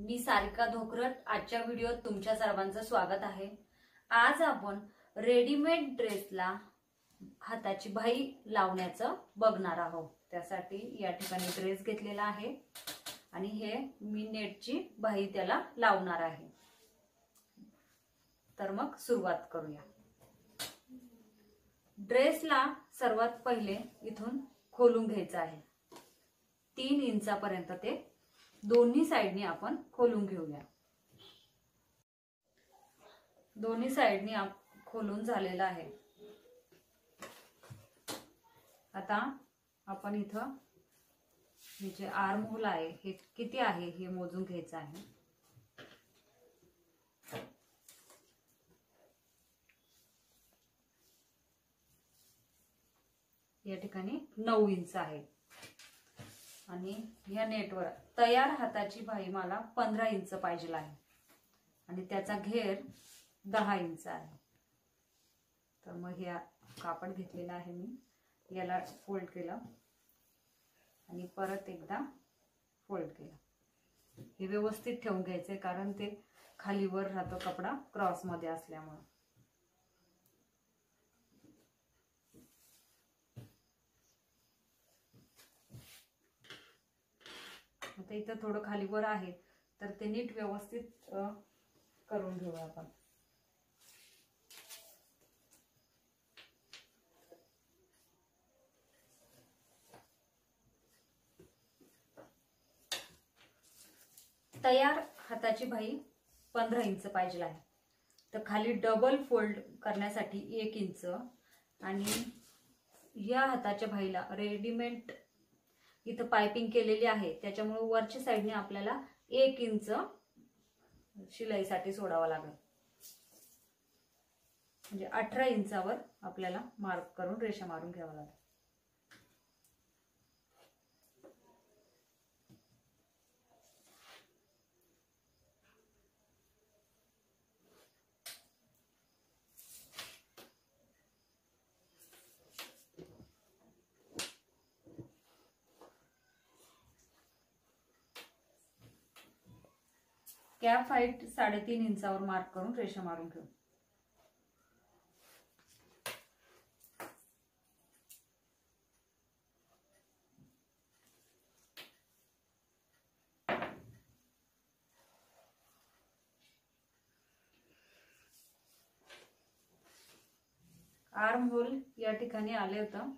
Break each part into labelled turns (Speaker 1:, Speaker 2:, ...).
Speaker 1: मी सारिका धोकरट। आजच्या व्हिडिओत तुमच्या सर्वांचं स्वागत आहे। आज आपण रेडीमेड ड्रेसला हाताची बाही लावण्याचं बघणार आहोत। त्यासाठी या ठिकाणी ड्रेस घेतलेला आहे आणि हे मी नेटची बाही त्याला लावणार आहे। तर मग सुरुवात करूया। ड्रेसला सर्वात पहिले इथून खोलून घ्यायचं आहे। 3 इंचापर्यंत ते दोन्ही साइडनी आपण खोलून घेऊया। दोन्ही साइडनी खोलून झालेला आहे। आता आपण इथं हे जे आर्म होल आहे हे किती आहे हे मोजून घ्यायचं आहे। या ठिकाणी 9 इंच आहे आणि या नेटवर तयार हाताची बाही मला 15 इंच पाहिजे आहे आणि त्याचा घेर 10 इंच आहे। तर मग हे कापड घेतलेला आहे, मी याला फोल्ड केलं आणि परत एकदा फोल्ड केलं। हे व्यवस्थित ठेवून घ्यायचे कारण ते खाली वर राहतो कपडा क्रॉस मध्ये असल्यामुळे। आता इथं थोडं खाली वर आहे तर ते नीट व्यवस्थित करून घेऊया आपण। तयार हाताची बाही 15 इंच पाहिजे आहे। तर खाली डबल फोल्ड करण्यासाठी 1 इंच आणि या हाताच्या बाहीला रेडीमेड इथं पाइपिंग केलेली आहे त्याच्यामुळे वरच्या साइडने आपल्याला 1 इंच शिलाईसाठी सोडावा लागेल। म्हणजे 18 इंचावर आपल्याला मार्क करून रेषा मारून घ्यावा लागेल। कॅप हाईट 3.5 इंचावर मार्क करून रेषा मारून घेऊ। आर्म होल या ठिकाणी आले होतं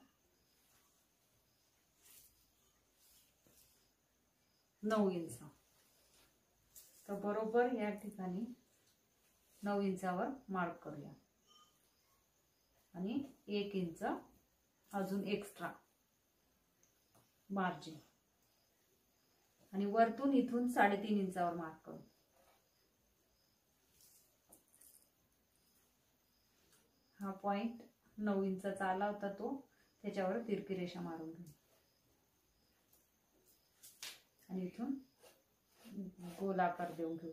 Speaker 1: 9 इंच। तर बरोबर या ठिकाणी 9 इंचावर मार्क करूया आणि 1 इंच अजून एक्स्ट्रा मार्जिन आणि वरतून इथून 3.5 इंचावर मार्क करू। हा पॉइंट 9 इंचाचा आला होता तो त्याच्यावर तिरकी रेषा मारून घेऊ आणि इथून गोलाकार देऊन घेऊ।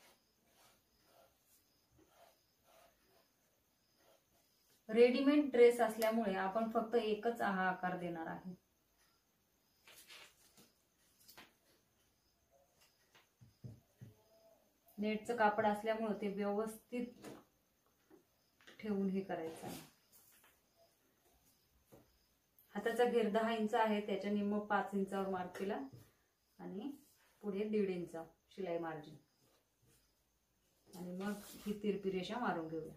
Speaker 1: रेडीमेड ड्रेस असल्यामुळे आपण फक्त एकच हा आकार देणार आहे। नेटचं कापड असल्यामुळे ते व्यवस्थित ठेवून हे करायचं आहे। हाताचा घेर 10 इंच आहे त्याच्या निम्म 5 इंचावर मार्क केला आणि पुढे 1.5 इंच शिलाई मार्जिन आणि मग ही तिरपी रेषा मारून घेऊया।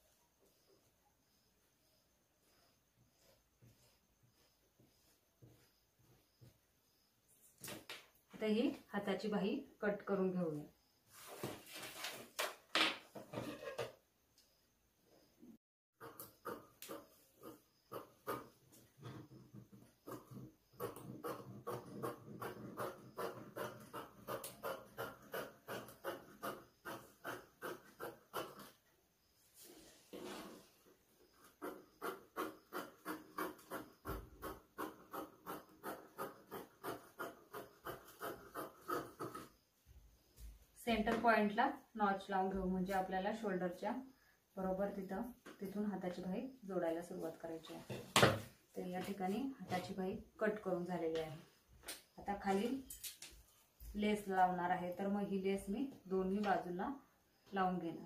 Speaker 1: आता ही हाताची बाही कट करून घेऊया। सेंटर पॉइंटला नॉच लावून घेऊ म्हणजे आपल्याला शोल्डरच्या बरोबर तिथून हाताची बाही जोडायला सुरुवात करायची आहे। तर या ठिकाणी हाताची बाही कट करून झालेली आहे। आता खाली लेस लावणार आहे, तर मग ही लेस मी दोन्ही बाजूला लावून घेणार.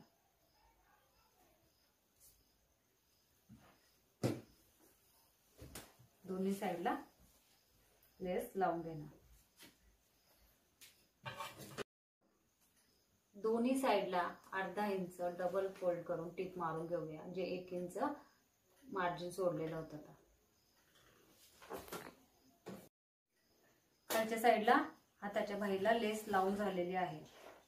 Speaker 1: दोन्ही साईडला लेस लावून घेणार. दोन्ही साईडला अर्धा इंच डबल फोल्ड करून टिप मारून घेऊया, जे 1 इंच मार्जिन सोडलेलं होतं. खालच्या साईडला हाताच्या बाहीला लेस लावून झालेली आहे.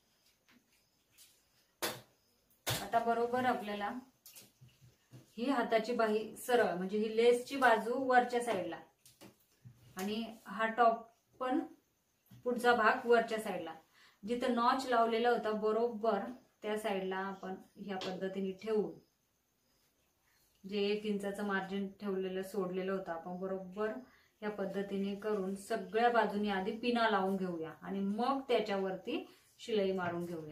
Speaker 1: आता बरोबर आपल्याला ही हाताची बाही सरळ, म्हणजे ही लेसची बाजू वरच्या साईडला आणि हा टॉप पण पुढचा भाग वरच्या साईडला, जिथं नॉच लावलेला होता बरोबर त्या साईडला आपण ह्या पद्धतीने ठेवू. जे 1 इंचाचं मार्जिन ठेवलेलं सोडलेलं होतं आपण बरोबर ह्या पद्धतीने करून सगळ्या बाजूनी आधी पिना लावून घेऊया आणि मग त्याच्यावरती शिलाई मारून घेऊया.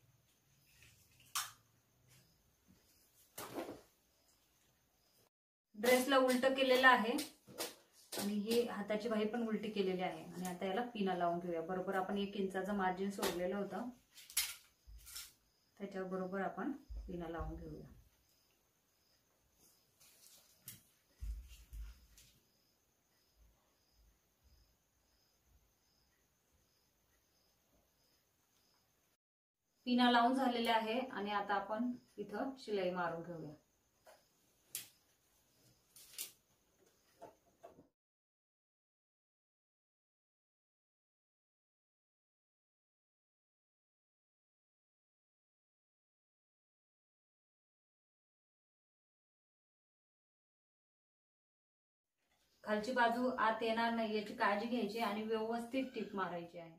Speaker 1: ड्रेसला उलट केलेलं आहे आणि ही हाताची बाही पण उलटी केलेली आहे आणि आता याला पिना लावून घेऊया. बरोबर आपण 1 इंचाचं मार्जिन सोडलेलं होतं त्याच्यावर बरोबर आपण पिना लावून घेऊया. पिना लावून झालेले आहे आणि आता आपण इथं शिलाई मारून घेऊया. खालची बाजू आत येणार नाही याची काळजी घ्यायची आणि व्यवस्थित टिप मारायची आहे.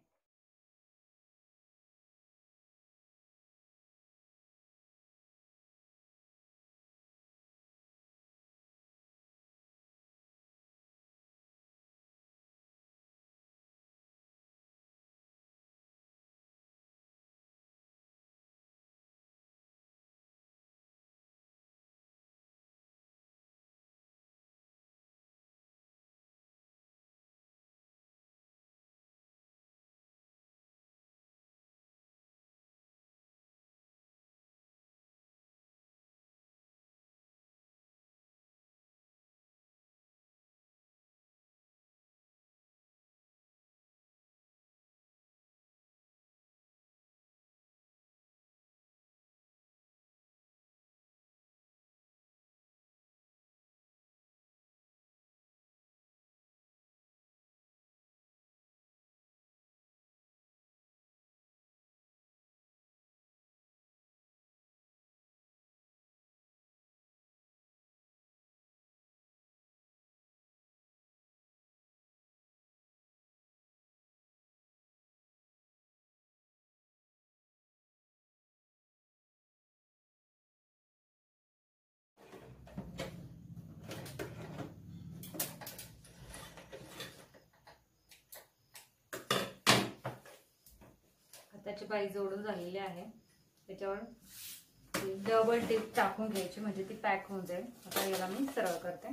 Speaker 1: त्याची बाही जोडून झालेली आहे. त्याच्यावर डबल टिप टाकून घ्यायची म्हणजे ती पॅक होऊन जाईल. आता याला मी सरळ करते.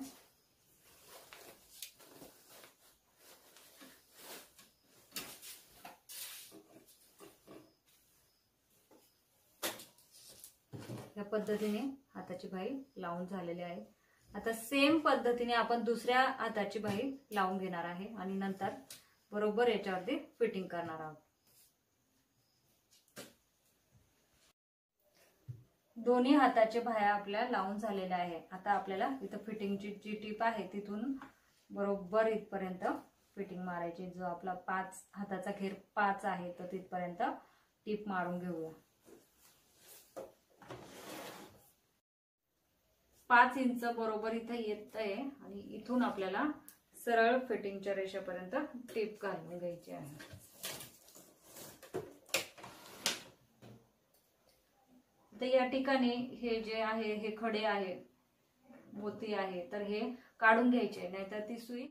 Speaker 1: या पद्धतीने हाताची बाही लावून झालेली आहे. आता सेम पद्धतीने आपण दुसऱ्या हाताची बाही लावून घेणार आहे आणि नंतर बरोबर याच्यावरती फिटिंग करणार आहोत. दोन्ही हाताचे बाह्या आपल्या लावून झालेल्या आहे. आता आपल्याला इथं फिटिंगची जी टीप आहे तिथून बरोबर इथपर्यंत फिटिंग मारायची. जो आपला 5 हाताचा घेर 5 आहे तर तिथपर्यंत टीप मारून घेऊया. 5 इंच बरोबर इथं येत आहे आणि इथून आपल्याला सरळ फिटिंगच्या रेषेपर्यंत टीप घालून घ्यायची आहे. तर या ठिकाणी हे जे आहे हे खडे आहे, मोती आहे, तर हे काढून घ्यायचे, नाहीतर ती सुई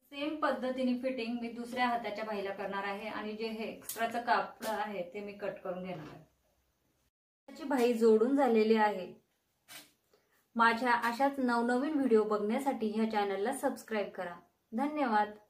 Speaker 1: सेम पद्धतीने फिटिंग मी दुसऱ्या हाताच्या बाहीला करणार आहे आणि जे हे एक्स्ट्राचं कापड आहे ते मी कट करून घेणार आहे. त्याची बाही जोडून झालेली आहे. माझ्या अशाच नवनवीन व्हिडिओ बघण्यासाठी ह्या चॅनलला सबस्क्राईब करा. धन्यवाद.